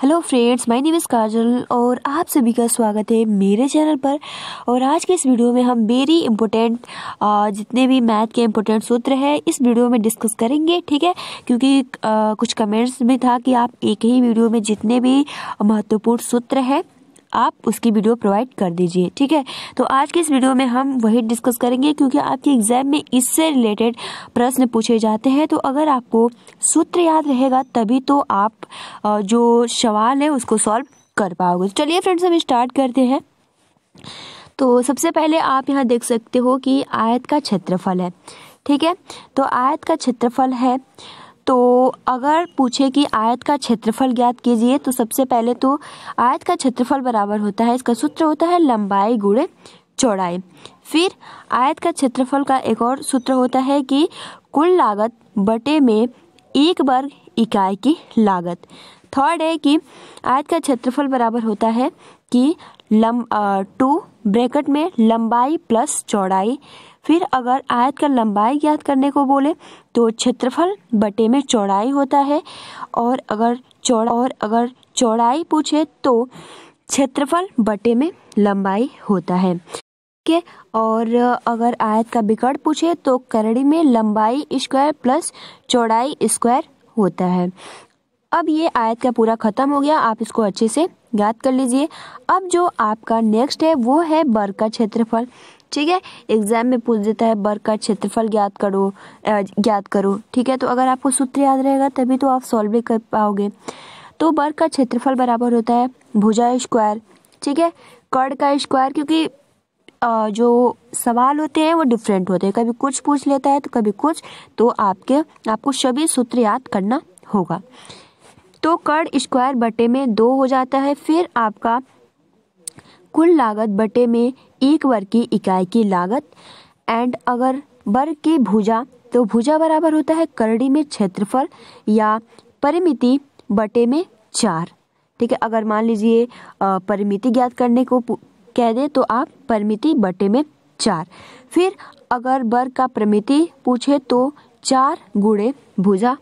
Hello friends, my name is Kajal और आप सभी का स्वागत है मेरे चैनल पर। और आज के इस वीडियो में हम वेरी इम्पोर्टेंट जितने भी मैथ के इम्पोर्टेंट सूत्र हैं इस वीडियो में डिस्कस करेंगे, ठीक है। क्योंकि कुछ कमेंट्स में था कि आप एक ही वीडियो में जितने भी महत्वपूर्ण सूत्र हैं आप उसकी वीडियो प्रोवाइड कर दीजिए, ठीक है। तो आज के इस वीडियो में हम वही डिस्कस करेंगे क्योंकि आपके एग्जाम में इससे रिलेटेड प्रश्न पूछे जाते हैं। तो अगर आपको सूत्र याद रहेगा तभी तो आप जो सवाल है उसको सॉल्व कर पाओगे। तो चलिए फ्रेंड्स, हम स्टार्ट करते हैं। तो सबसे पहले आप यहाँ देख सकते हो कि आयत का क्षेत्रफल है, ठीक है। तो आयत का क्षेत्रफल है, तो अगर पूछे कि आयत का क्षेत्रफल ज्ञात कीजिए तो सबसे पहले तो आयत का क्षेत्रफल बराबर होता है, इसका सूत्र होता है लंबाई गुणे चौड़ाई। फिर आयत का क्षेत्रफल का एक और सूत्र होता है कि कुल लागत बटे में एक वर्ग इकाई की लागत। थर्ड है कि आयत का क्षेत्रफल बराबर होता है कि 2 ब्रैकेट में लंबाई प्लस चौड़ाई। फिर अगर आयत का लंबाई ज्ञात करने को बोले तो क्षेत्रफल बटे में चौड़ाई होता है, और अगर चौड़ाई पूछे तो क्षेत्रफल बटे में लंबाई होता है, ठीक है। और अगर आयत का विकर्ण पूछे तो करड़ी में लंबाई स्क्वायर प्लस चौड़ाई स्क्वायर होता है। अब ये आयत का पूरा खत्म हो गया, आप इसको अच्छे से याद कर लीजिए। अब जो आपका नेक्स्ट है वो है वर्ग का क्षेत्रफल, ठीक है। एग्जाम में पूछ देता है वर्ग का क्षेत्रफल ज्ञात करो, ठीक है। तो अगर आपको सूत्र याद रहेगा तभी तो आप सॉल्व भी कर पाओगे। तो वर्ग का क्षेत्रफल बराबर होता है भुजा स्क्वायर, ठीक है, कर्ण का स्क्वायर। क्योंकि जो सवाल होते हैं वो डिफरेंट होते हैं, कभी कुछ पूछ लेता है तो कभी कुछ, तो आपको सभी सूत्र याद करना होगा। तो कर्ण स्क्वायर बटे में 2 हो जाता है। फिर आपका कुल लागत बटे में एक वर्ग की इकाई की लागत। एंड अगर वर्ग की भुजा, तो भुजा बराबर होता है करड़ी में क्षेत्रफल या परिमिति बटे में 4, ठीक है। अगर मान लीजिए परिमिति ज्ञात करने को कह दे तो आप परिमिति बटे में 4। फिर अगर वर्ग का परिमिति पूछे तो 4 गुणे भुजा,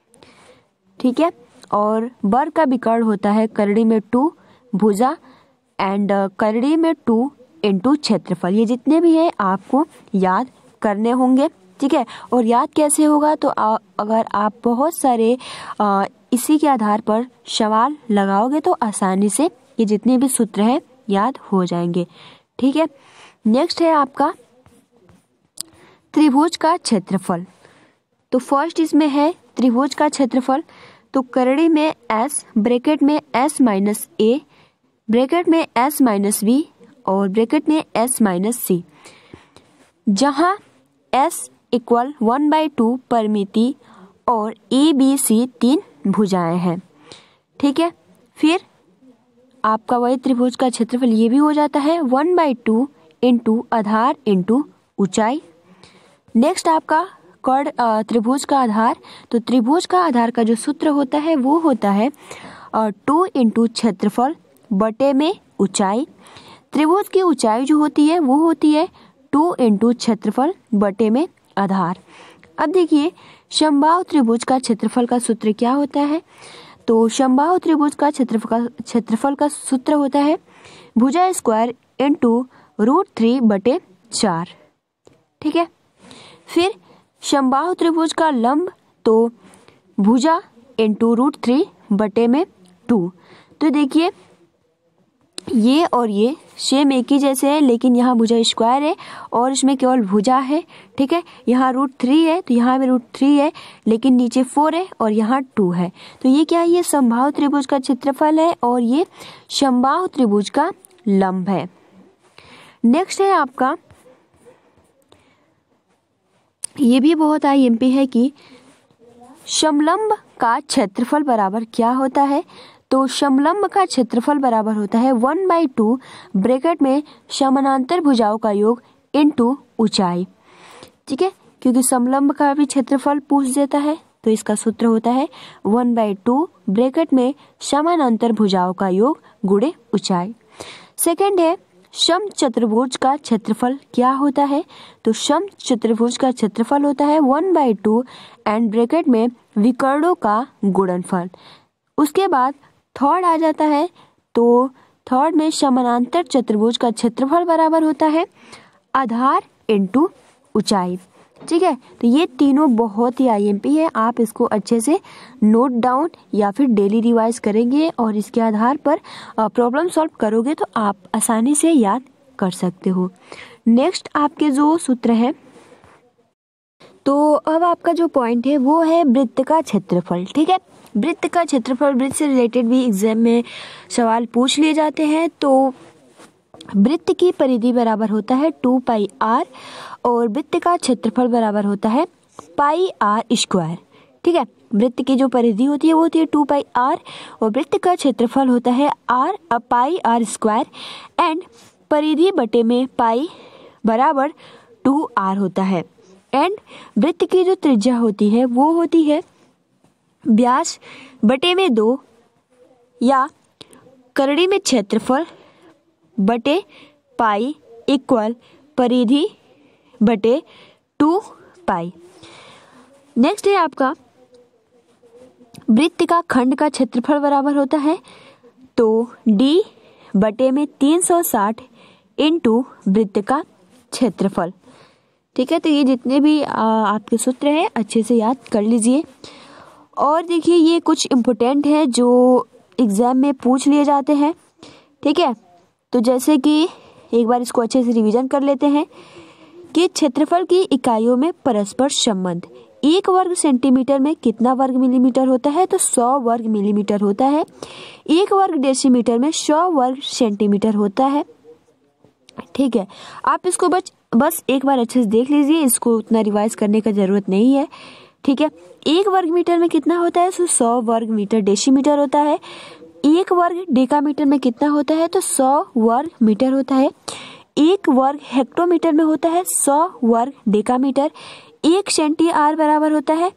ठीक है। और वर्ग का विकर्ण होता है करड़ी में 2 भुजा एंड करड़ी में 2 इंटू क्षेत्रफल। ये जितने भी है आपको याद करने होंगे, ठीक है। और याद कैसे होगा, तो अगर आप बहुत सारे इसी के आधार पर सवाल लगाओगे तो आसानी से ये जितने भी सूत्र हैं याद हो जाएंगे, ठीक है। नेक्स्ट है आपका त्रिभुज का क्षेत्रफल। तो फर्स्ट इसमें है त्रिभुज का क्षेत्रफल। तो करड़ी में S, ब्रैकेट में S माइनस A, ब्रैकेट में S माइनस B और ब्रैकेट में S माइनस C, जहाँ S इक्वल 1/2 परिमिति और ABC 3 भुजाएं हैं, ठीक है। फिर आपका वही त्रिभुज का क्षेत्रफल ये भी हो जाता है 1/2 इंटू आधार इंटू ऊंचाई। नेक्स्ट आपका त्रिभुज का आधार। तो त्रिभुज का आधार का जो सूत्र होता है वो होता है 2 इंटू क्षेत्रफल बटे में ऊंचाई। त्रिभुज की ऊंचाई जो होती है वो होती है 2 इंटू क्षेत्रफल बटे में आधार। अब देखिए समबाहु त्रिभुज का क्षेत्रफल का सूत्र क्या होता है। तो समबाहु त्रिभुज का क्षेत्रफल का सूत्र होता है भुजा स्क्वायर इंटू √3 बटे 4, ठीक है। फिर समबाहु त्रिभुज का लंब, तो भुजा इंटू √3 बटे में 2। तो देखिए ये और ये सेम एक ही जैसे है, लेकिन यहाँ भुजा स्क्वायर है और इसमें केवल भुजा है, ठीक है। यहाँ √3 है तो यहाँ भी √3 है, लेकिन नीचे 4 है और यहाँ 2 है। तो ये क्या है, ये समबाहु त्रिभुज का क्षेत्रफल है और ये समबाहु त्रिभुज का लंब है। नेक्स्ट है आपका, ये भी बहुत IMP है कि समलंब का क्षेत्रफल बराबर क्या होता है। तो समलंब का क्षेत्रफल बराबर होता है 1/2 ब्रैकेट में समानांतर भुजाओं का योग इंटू ऊंचाई, ठीक है। क्योंकि समलंब का भी क्षेत्रफल पूछ देता है तो इसका सूत्र होता है 1/2 ब्रैकेट में समानांतर भुजाओं का योग गुणे ऊंचाई। सेकंड है समचतुर्भुज का क्षेत्रफल क्या होता है। तो समचतुर्भुज का क्षेत्रफल होता है 1/2 एंड ब्रैकेट में विकर्णों का गुणनफल। उसके बाद थर्ड आ जाता है तो थर्ड में समानांतर चतुर्भुज का क्षेत्रफल बराबर होता है आधार इनटू ऊंचाई। ठीक है, तो ये तीनों बहुत ही आईएमपी है, आप इसको अच्छे से नोट डाउन या फिर डेली रिवाइज करेंगे और इसके आधार पर प्रॉब्लम सॉल्व करोगे तो आप आसानी से याद कर सकते हो। नेक्स्ट आपके जो सूत्र है, तो अब आपका जो पॉइंट है वो है वृत्त का क्षेत्रफल। ठीक है, वृत्त का क्षेत्रफल, वृत्त से रिलेटेड भी एग्जाम में सवाल पूछ लिए जाते हैं। तो वृत्त की परिधि बराबर होता है 2πr और वृत्त का क्षेत्रफल बराबर होता है πr²। ठीक है, वृत्त की जो परिधि होती है वो होती है 2πr और वृत्त का क्षेत्रफल होता है πr² एंड परिधि बटे में पाई बराबर 2r होता है। एंड वृत्त की जो त्रिज्या होती है वो होती है व्यास बटे में 2 या करड़ी में क्षेत्रफल बटे पाई इक्वल परिधि बटे 2π। नेक्स्ट है आपका वृत्त का खंड का क्षेत्रफल बराबर होता है तो d बटे में 360 इंटू वृत्त का क्षेत्रफल। ठीक है, तो ये जितने भी आपके सूत्र हैं अच्छे से याद कर लीजिए। और देखिए ये कुछ इम्पोर्टेंट है जो एग्जाम में पूछ लिए जाते हैं। ठीक है, तो जैसे कि एक बार इसको अच्छे से रिवीजन कर लेते हैं कि क्षेत्रफल की इकाइयों में परस्पर संबंध, 1 वर्ग सेंटीमीटर में कितना वर्ग मिलीमीटर होता है, तो 100 वर्ग मिलीमीटर होता है। 1 वर्ग डेसीमीटर में 100 वर्ग सेंटीमीटर होता है। ठीक है, आप इसको बस एक बार अच्छे से देख लीजिए, इसको उतना रिवाइज करने का जरूरत नहीं है। ठीक है, 1 वर्ग मीटर में कितना होता है, तो 100 वर्ग मीटर डेसीमीटर होता है। 1 वर्ग डेकामीटर में कितना होता है, तो 100 वर्ग मीटर होता है। 1 वर्ग हेक्टोमीटर में होता है 100 वर्ग डेकामीटर। 1 सेंटी आर बराबर होता है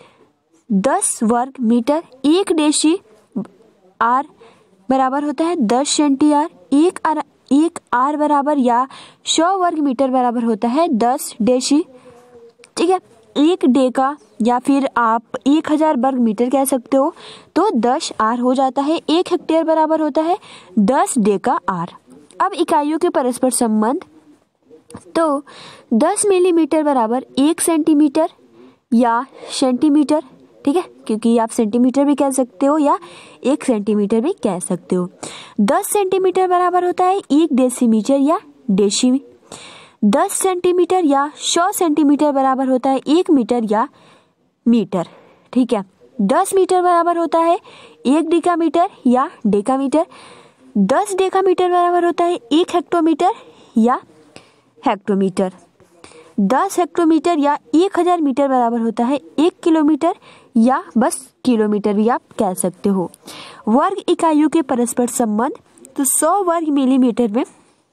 10 वर्ग मीटर। 1 डेसी आर बराबर होता है 10 सेंटी आर। 1 आर बराबर या 100 वर्ग मीटर बराबर होता है 10 डेसी। ठीक है, 1 डेका या फिर आप 1000 वर्ग मीटर कह सकते हो तो 10 आर हो जाता है। 1 हेक्टेयर बराबर होता है 10 डेका आर। अब इकाइयों के परस्पर संबंध, तो 10 मिलीमीटर बराबर 1 सेंटीमीटर या सेंटीमीटर। ठीक है, क्योंकि आप सेंटीमीटर भी कह सकते हो या 1 सेंटीमीटर भी कह सकते हो। 10 सेंटीमीटर बराबर होता है 1 डेसीमीटर या डेसी। 10 सेंटीमीटर या 100 सेंटीमीटर बराबर होता है 1 मीटर या मीटर। ठीक है, 10 मीटर बराबर होता है 1 डेकामीटर या डेकामीटर। 10 डेकामीटर बराबर होता है 1 हेक्टोमीटर या हेक्टोमीटर। 10 हेक्टोमीटर या 1000 मीटर बराबर होता है 1 किलोमीटर या बस किलोमीटर भी आप कह सकते हो। वर्ग इकाइयों के परस्पर संबंध, तो 100 वर्ग मिलीमीटर में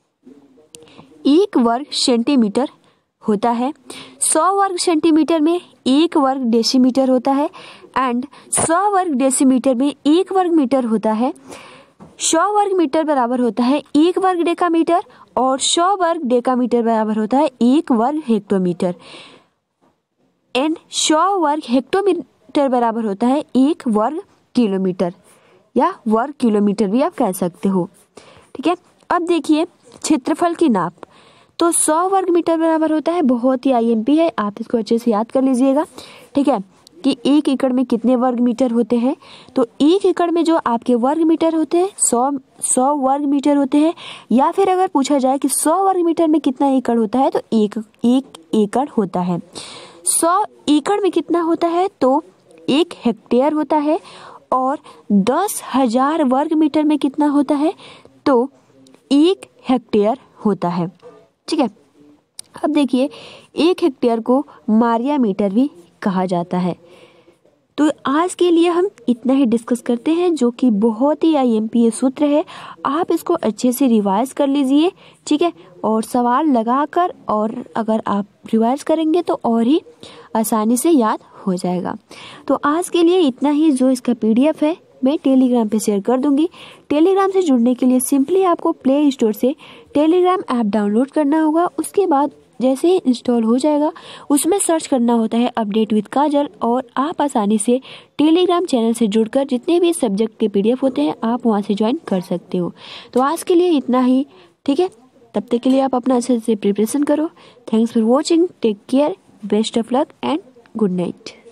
1 वर्ग सेंटीमीटर होता है। 100 वर्ग सेंटीमीटर में 1 वर्ग डेसीमीटर होता है एंड 100 वर्ग डेसीमीटर में 1 वर्ग मीटर होता है। 100 वर्ग मीटर बराबर होता है 1 वर्ग डेकामीटर और 100 वर्ग डेकामीटर बराबर होता है 1 वर्ग हेक्टोमीटर एंड 100 वर्ग हेक्टोमीटर बराबर होता है 1 वर्ग किलोमीटर या वर्ग किलोमीटर भी आप कह सकते हो। ठीक है, अब देखिए क्षेत्रफल की नाप, तो 100 वर्ग मीटर बराबर होता है, बहुत ही आईएमपी है, आप इसको अच्छे से याद कर लीजिएगा। ठीक है, कि 1 एकड़ में कितने वर्ग मीटर होते हैं, तो 1 एकड़ में जो आपके वर्ग मीटर होते हैं 100 वर्ग मीटर होते हैं। या फिर अगर पूछा जाए कि 100 वर्ग मीटर में कितना एकड़ होता है, तो 1 एकड़ होता है। 100 एकड़ में कितना होता है, तो 1 हेक्टेयर होता है। और 10,000 वर्ग मीटर में कितना होता है, तो 1 हेक्टेयर होता है। ठीक है, अब देखिए 1 हेक्टेयर को मारिया मीटर भी कहा जाता है। तो आज के लिए हम इतना ही डिस्कस करते हैं, जो कि बहुत ही आईएमपी सूत्र है, आप इसको अच्छे से रिवाइज कर लीजिए। ठीक है, और सवाल लगाकर और अगर आप रिवाइज करेंगे तो और ही आसानी से याद हो जाएगा। तो आज के लिए इतना ही। जो इसका पीडीएफ है मैं टेलीग्राम पे शेयर कर दूंगी। टेलीग्राम से जुड़ने के लिए सिंपली आपको प्ले स्टोर से टेलीग्राम ऐप डाउनलोड करना होगा। उसके बाद जैसे ही इंस्टॉल हो जाएगा उसमें सर्च करना होता है अपडेट विद काजल, और आप आसानी से टेलीग्राम चैनल से जुड़कर जितने भी सब्जेक्ट के PDF होते हैं आप वहां से ज्वाइन कर सकते हो। तो आज के लिए इतना ही, ठीक है। तब तक के लिए आप अपना अच्छे से प्रिपरेशन करो। Thanks for watching, take care, best of luck and good night.